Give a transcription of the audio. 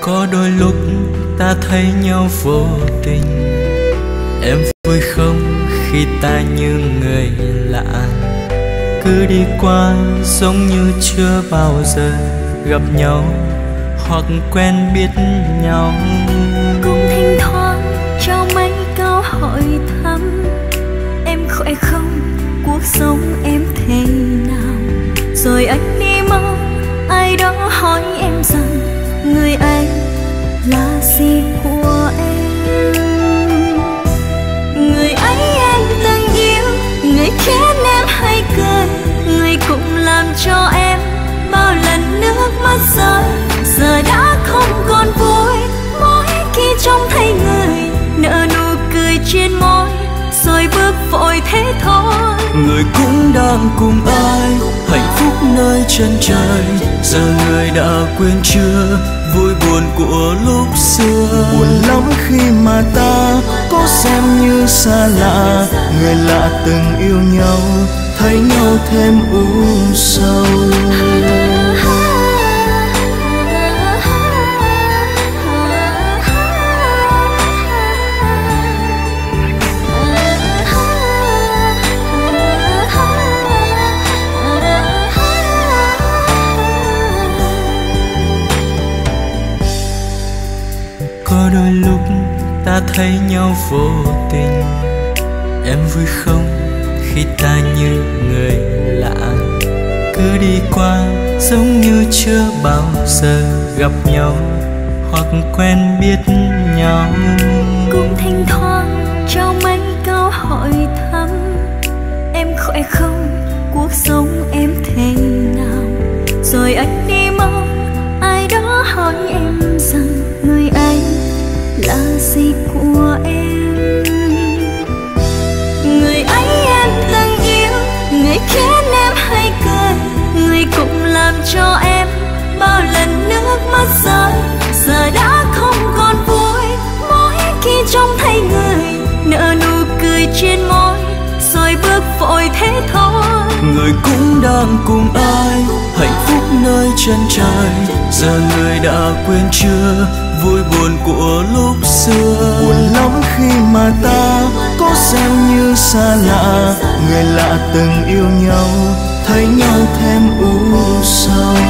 Có đôi lúc ta thấy nhau vô tình, em vui không khi ta như người lạ, cứ đi qua giống như chưa bao giờ gặp nhau hoặc quen biết nhau. Cũng thỉnh thoảng cho mấy câu hỏi thăm, em khỏe không, cuộc sống em thế nào. Rồi anh đi mau, ai đó hỏi em rằng người anh là gì của em. Người ấy em từng yêu, người khiến em hay cười, người cũng làm cho em bao lần nước mắt rơi. Giờ đã không còn vui, mỗi khi trông thấy người nở nụ cười trên môi, rồi bước vội thế thôi. Người cũng đang cùng ai hạnh phúc nơi chân trời, giờ người đã quên chưa vui buồn của lúc xưa. Buồn lắm khi mà ta có xem như xa lạ, người lạ từng yêu nhau thấy nhau thêm u sầu. Có đôi lúc ta thấy nhau vô tình, em vui không khi ta như người lạ, cứ đi qua giống như chưa bao giờ gặp nhau hoặc quen biết nhau. Cũng thỉnh thoảng cho mấy câu hỏi thăm, em khỏe không, cuộc sống em thế nào. Rồi anh đi mau, ai đó hỏi em rằng người anh là gì của em. Người ấy em từng yêu, người khiến em hay cười, người cũng làm cho em bao lần nước mắt rơi. Giờ đã không còn vui, mỗi khi trông thấy người nở nụ cười trên môi, rồi bước vội thế thôi. Người cũng đang cùng ai hạnh phúc nơi chân trời, giờ người đã quên chưa vui buồn của lúc xưa. Buồn lắm khi mà ta có xem như xa lạ, người lạ từng yêu nhau thấy nhau thêm u sầu.